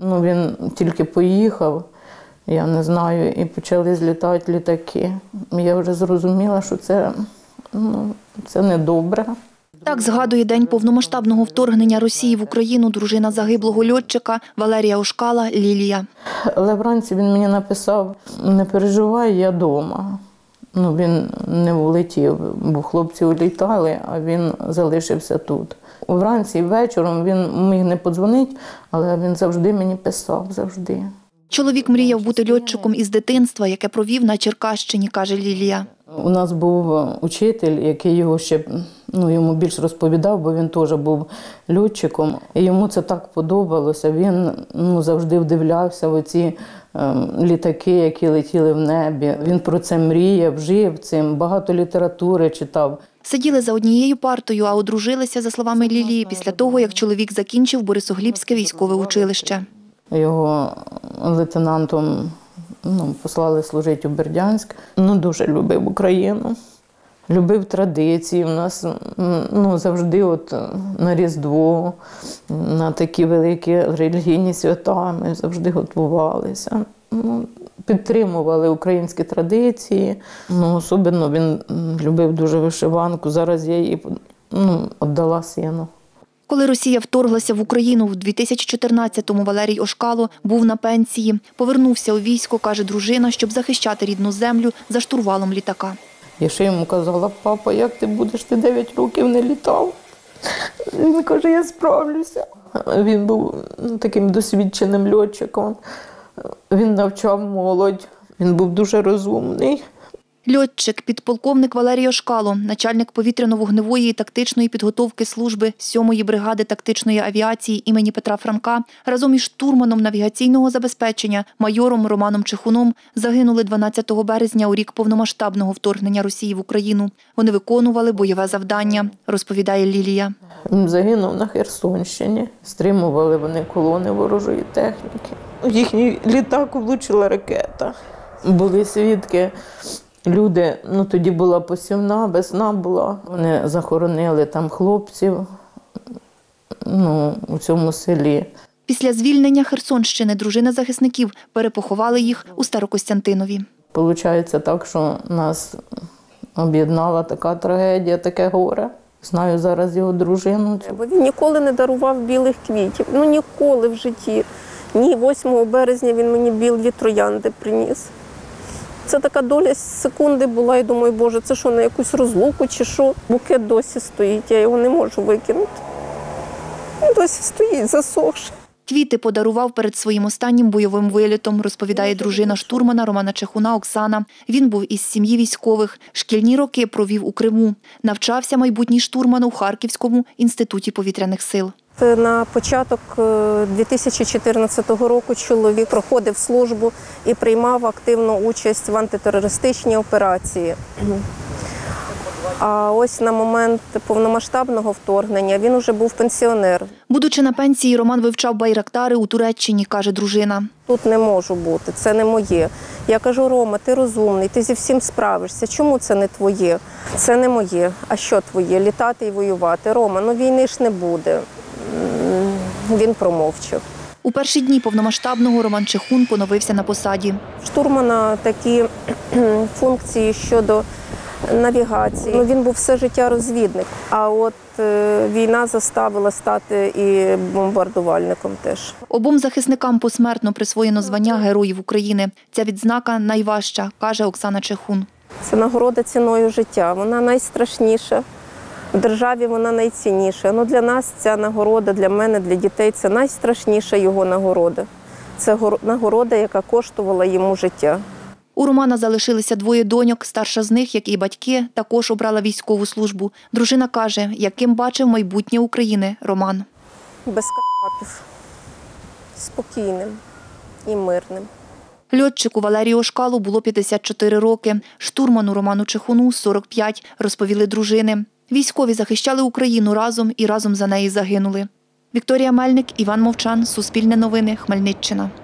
Він тільки поїхав, я не знаю, і почали злітати літаки. Я вже зрозуміла, що це недобре. Так згадує день повномасштабного вторгнення Росії в Україну дружина загиблого льотчика Валерія Ошкала Лілія. Але вранці він мені написав: не переживай, я вдома. Він не улетів, бо хлопці улітали, а він залишився тут. Вранці і вечором він міг не подзвонити, але він завжди мені писав, завжди. Чоловік мріяв бути льотчиком із дитинства, яке провів на Черкащині, каже Лілія. У нас був учитель, який його ще йому більш розповідав, бо він теж був льотчиком. І йому це так подобалося. Він завжди вдивлявся в ці літаки, які летіли в небі. Він про це мріяв, жив цим, багато літератури читав. Сиділи за однією партою, а одружилися, за словами Лілії, після того, як чоловік закінчив Борисоглібське військове училище. Його лейтенантом послали служити у Бердянськ. Дуже любив Україну, любив традиції. У нас завжди на Різдво, на такі великі релігійні свята ми завжди готувалися. Підтримували українські традиції. Особливо він любив дуже вишиванку. Зараз я її віддала сину. Коли Росія вторглася в Україну в 2014-му, Валерій Ошкало був на пенсії. Повернувся у військо, каже дружина, щоб захищати рідну землю за штурвалом літака. Я ще йому казала: папа, як ти будеш, ти 9 років не літав. Він каже: я справлюся. Він був таким досвідченим льотчиком. Він навчав молодь, він був дуже розумний. Льотчик, підполковник Валерій Ошкало, начальник повітряно-вогневої і тактичної підготовки служби 7-ї бригади тактичної авіації імені Петра Франка, разом із штурманом навігаційного забезпечення майором Романом Чехуном загинули 12 березня у рік повномасштабного вторгнення Росії в Україну. Вони виконували бойове завдання, розповідає Лілія. Він загинув на Херсонщині. Стримували вони колони ворожої техніки. Їхній літак влучила ракета. Були свідки. Люди, тоді була посівна, весна була. Вони захоронили там хлопців у цьому селі. Після звільнення Херсонщини дружина захисників перепоховали їх у Старокостянтинові. Получається так, що нас об'єднала така трагедія, таке горе. Знаю зараз його дружину. Бо він ніколи не дарував білих квітів. Ніколи в житті. Ні, 8 березня він мені білі троянди приніс. Це така доля секунди була, і думаю, Боже, це що, на якусь розлуку чи що? Букет досі стоїть, я його не можу викинути. Він досі стоїть, засохши. Квіти подарував перед своїм останнім бойовим вилітом, розповідає дружина штурмана Романа Чехуна Оксана. Він був із сім'ї військових. Шкільні роки провів у Криму. Навчався майбутній штурман у Харківському інституті повітряних сил. На початок 2014 року чоловік проходив службу і приймав активну участь в антитерористичній операції. А ось на момент повномасштабного вторгнення він уже був пенсіонер. Будучи на пенсії, Роман вивчав байрактари у Туреччині, каже дружина. Тут не можу бути, це не моє. Я кажу: Рома, ти розумний, ти зі всім справишся. Чому це не твоє? Це не моє. А що твоє? Літати і воювати. Рома, війни ж не буде. Він промовчав. У перші дні повномасштабного Роман Чехун поновився на посаді. Штурмана такі функції щодо навігації. Він був все життя розвідник, а от війна заставила стати і бомбардувальником теж. Обом захисникам посмертно присвоєно звання Героїв України. Ця відзнака найважча, каже Оксана Чехун. Це нагорода ціною життя, вона найстрашніша. В державі вона найцінніша. Для нас ця нагорода, для мене, для дітей – це найстрашніша його нагорода. Це нагорода, яка коштувала йому життя. У Романа залишилися 2 доньок. Старша з них, як і батьки, також обрала військову службу. Дружина каже, яким бачив майбутнє України Роман. Без капів, спокійним і мирним. Льотчику Валерію Ошкалу було 54 роки. Штурману Роману Чехуну – 45, розповіли дружини. Військові захищали Україну разом і разом за неї загинули. Вікторія Мельник, Іван Мовчан, Суспільне новини, Хмельниччина.